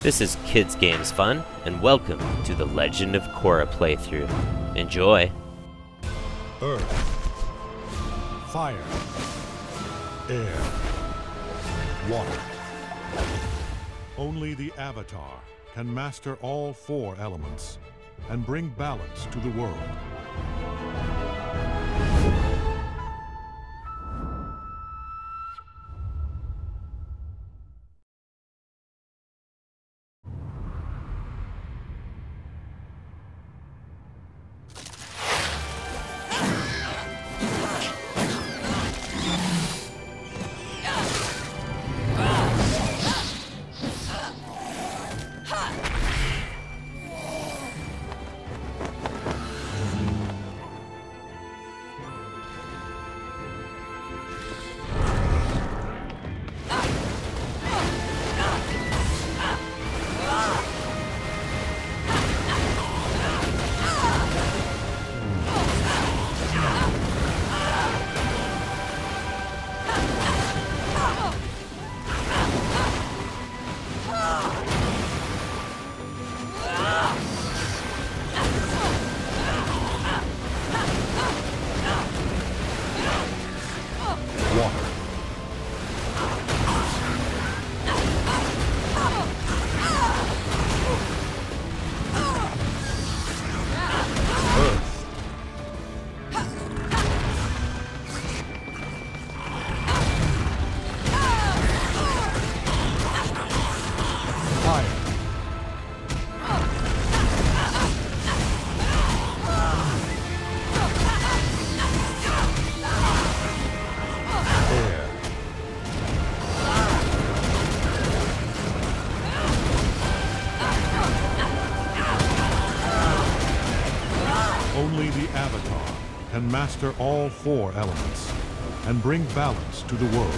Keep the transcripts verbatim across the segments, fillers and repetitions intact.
This is Kids Games Fun, and welcome to the Legend of Korra playthrough. Enjoy! Earth, fire, air, water. Only the Avatar can master all four elements and bring balance to the world. Only the Avatar can master all four elements and bring balance to the world.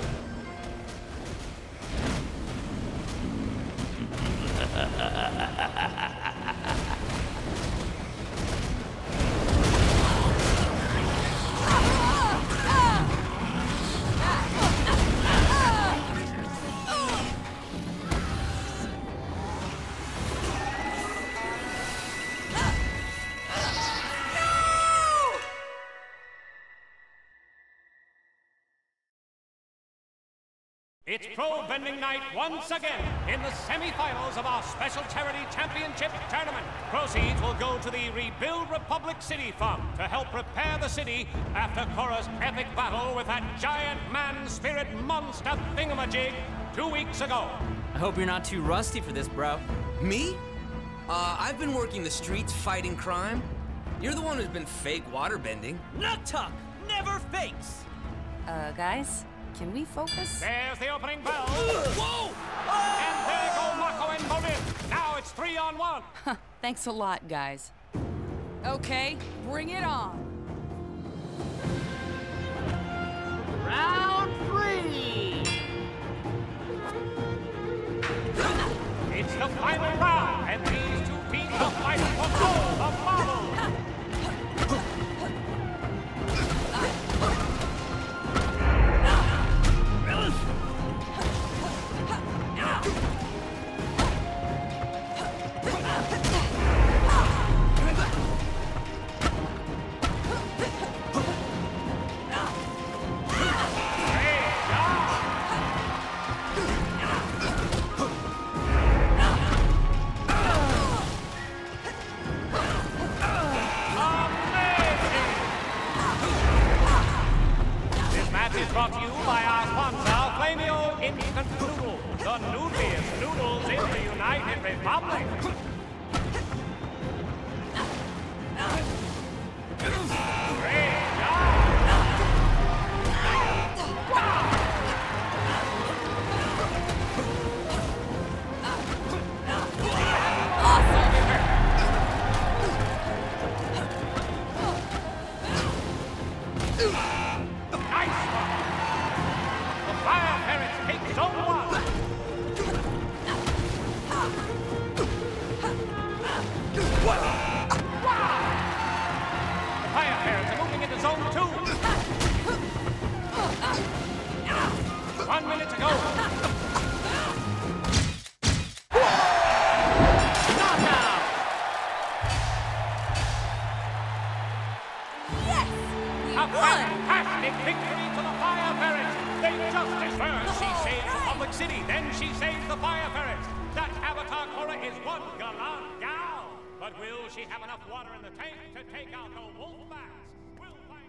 It's pro vending night once again in the semi-finals of our special charity championship tournament. Proceeds will go to the Rebuild Republic City Fund to help repair the city after Korra's epic battle with that giant man-spirit monster thingamajig two weeks ago. I hope you're not too rusty for this, bro. Me? Uh, I've been working the streets fighting crime. You're the one who's been fake waterbending. Nut tuck! Never fakes! Uh, guys? Can we focus? There's the opening bell. Whoa! And there go Mako and Morin. Now it's three on one. Thanks a lot, guys. Okay, bring it on. Round three! It's the final round, and these two teams are fighting for gold of marble. Is brought to you by our sponsor, Flamio Instant Noodles, the noodliest noodles in the United Republic. Great job! One minute to go. enough water in the tank to take out the wolf bass. We'll find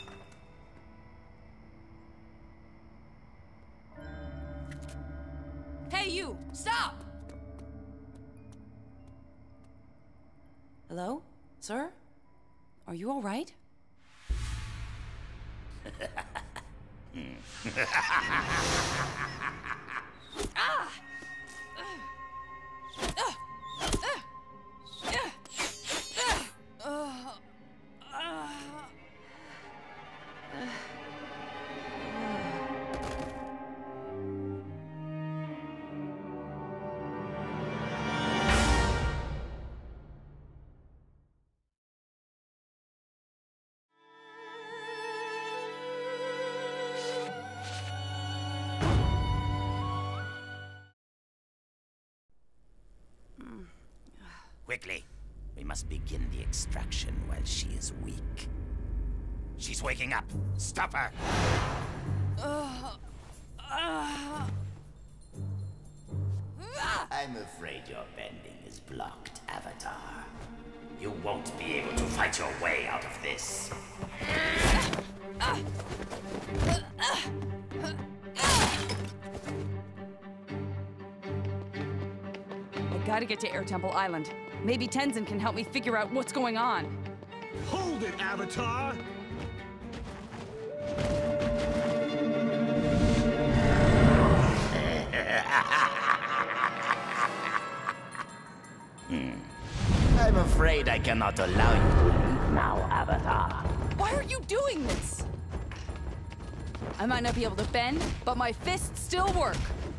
out. Hey, you! Stop! Hello? Sir? Are you all right? Ah! Quickly, we must begin the extraction while she is weak. She's waking up. Stop her! Uh, uh, I'm afraid your bending is blocked, Avatar. You won't be able to fight your way out of this. I gotta get to Air Temple Island. Maybe Tenzin can help me figure out what's going on. Hold it, Avatar! hmm. I'm afraid I cannot allow you to leave now, Avatar. Why are you doing this? I might not be able to bend, but my fists still work.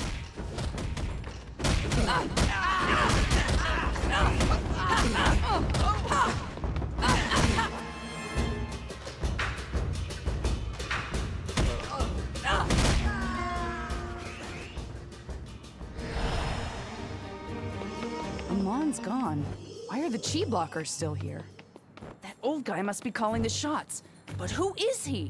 Ah. Amon's gone. Why are the chi blockers still here? That old guy must be calling the shots. But who is he?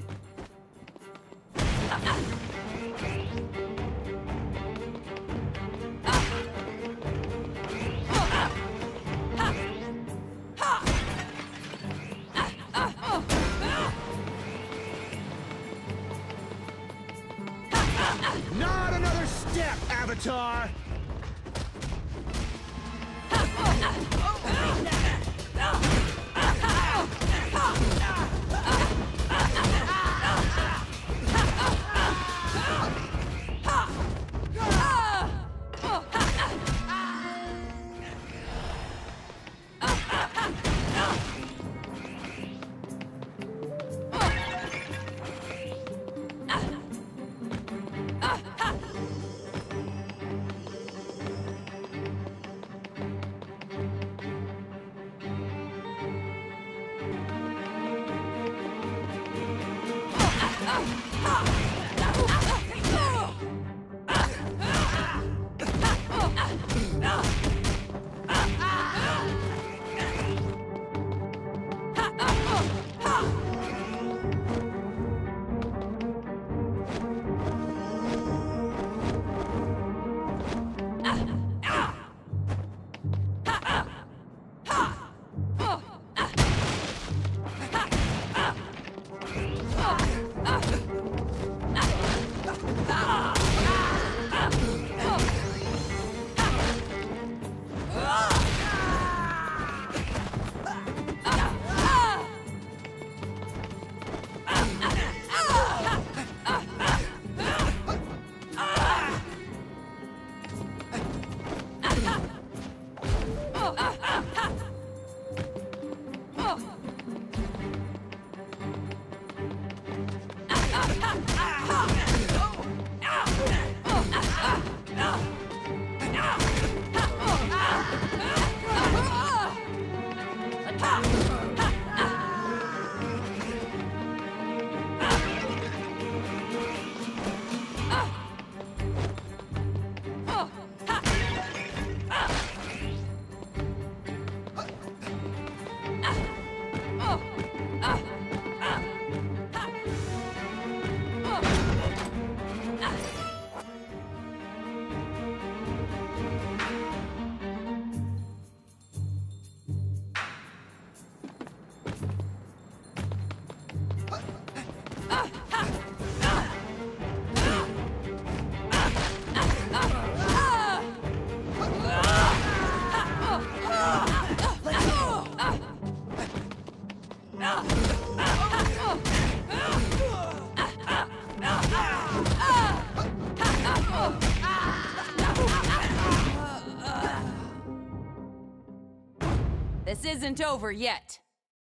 Not another step, Avatar! This isn't over yet.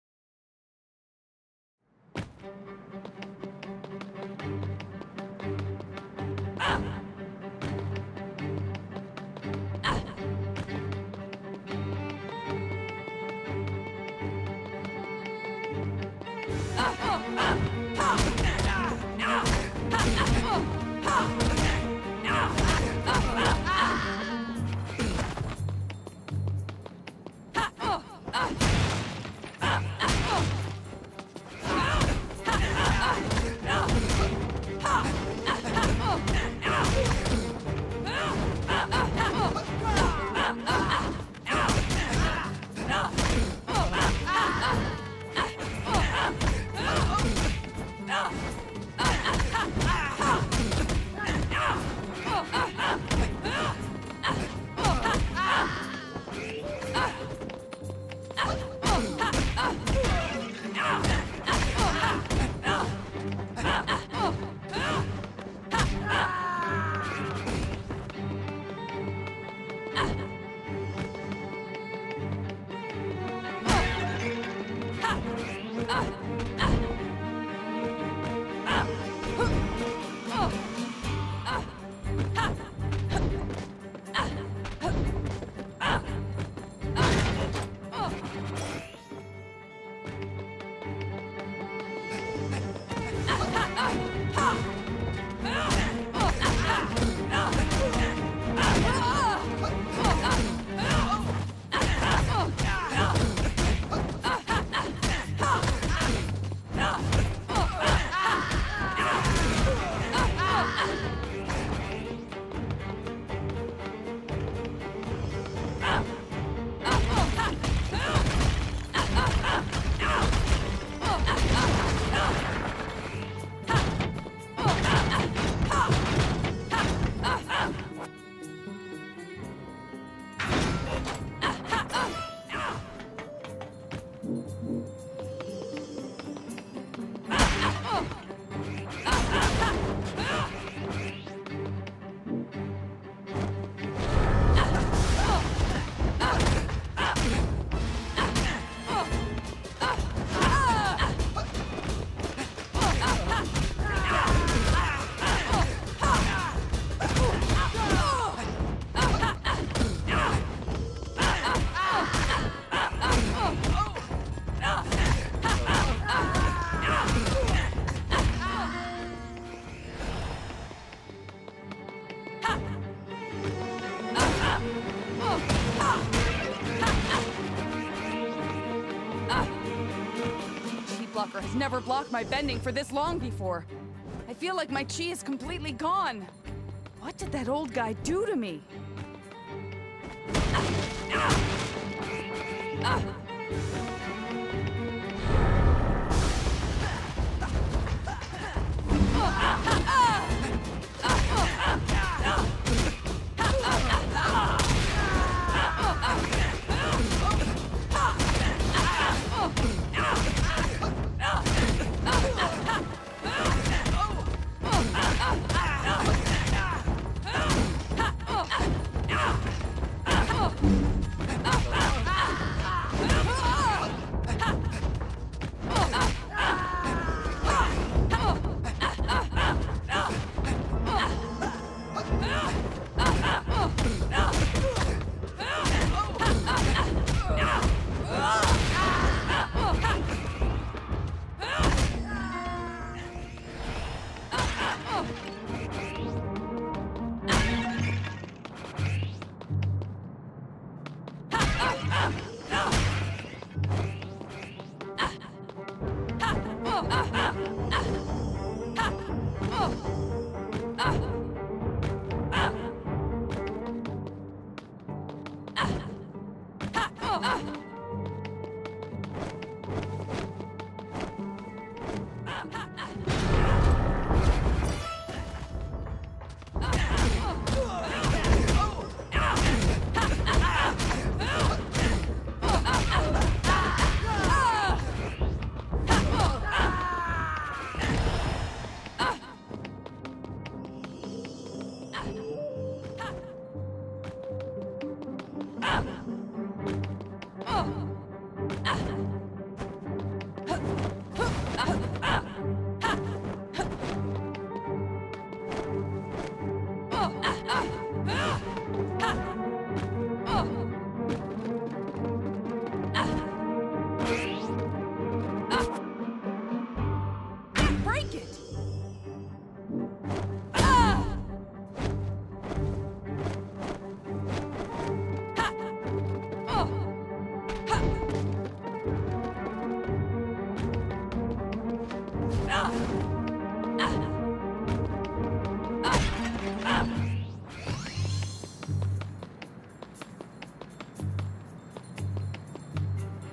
Has never blocked my bending for this long before. I feel like my chi is completely gone. What did that old guy do to me?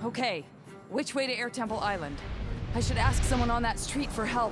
Okay, which way to Air Temple Island? I should ask someone on that street for help.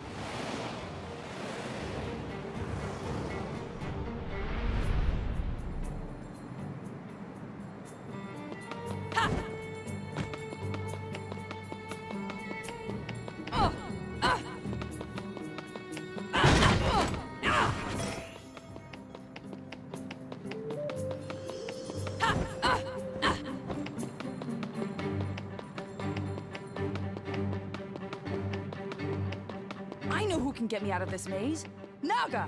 I know who can get me out of this maze. Naga!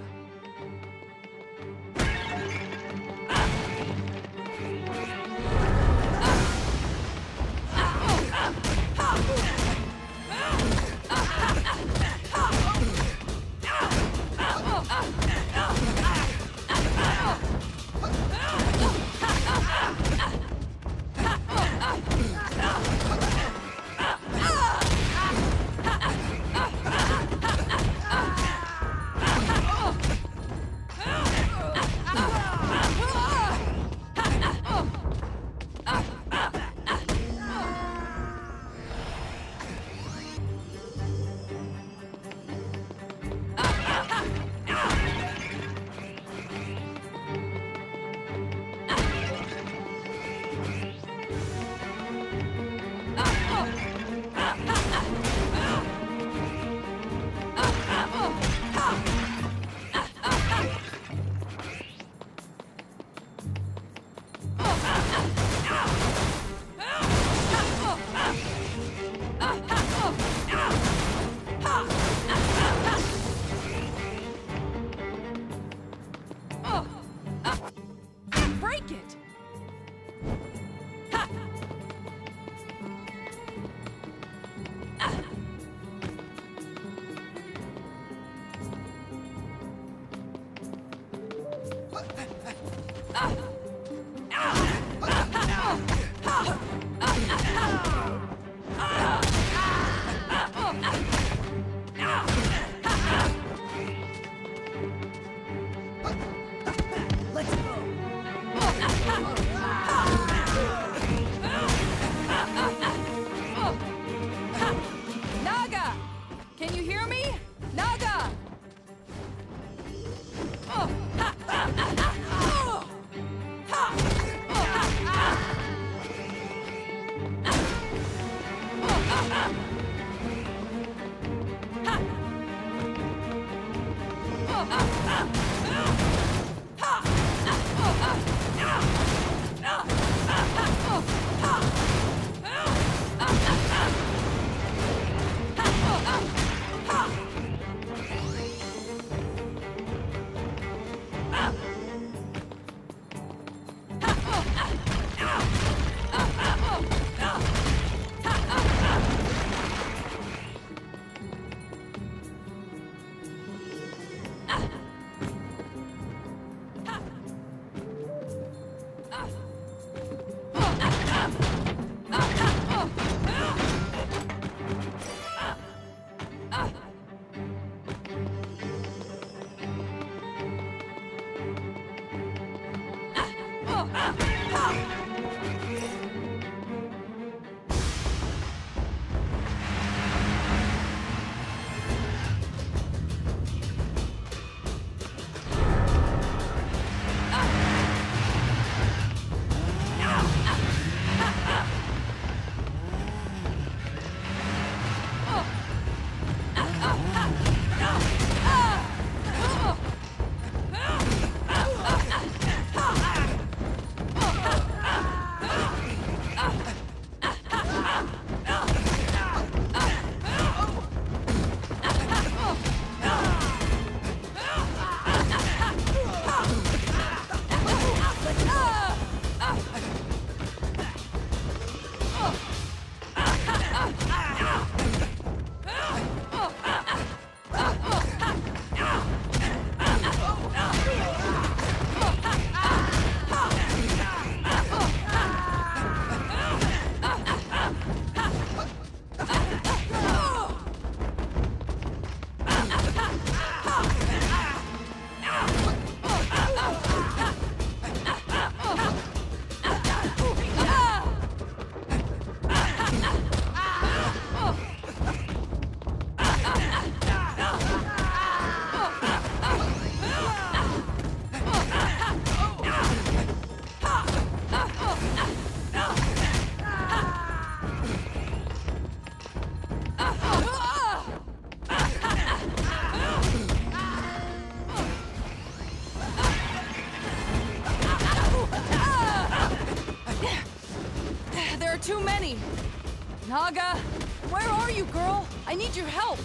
too many! Naga! Where are you, girl? I need your help!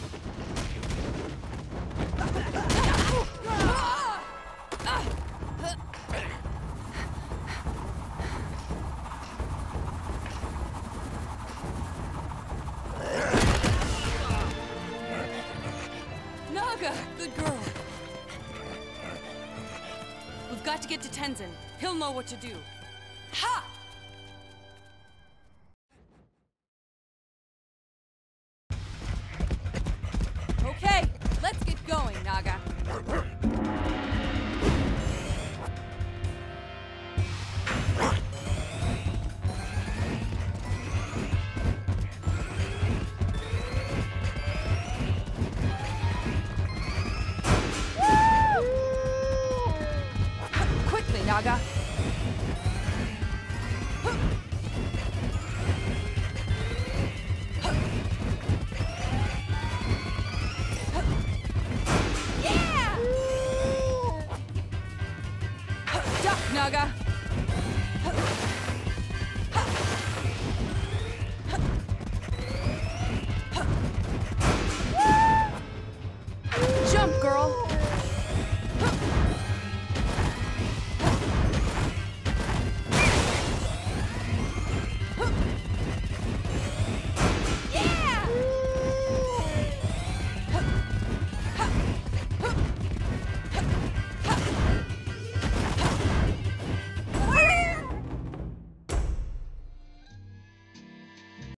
Naga! Good girl. We've got to get to Tenzin. He'll know what to do. Ha! Okay, let's get going, Naga. Quickly, Naga. Yeah! Duck, Naga. Jump, girl.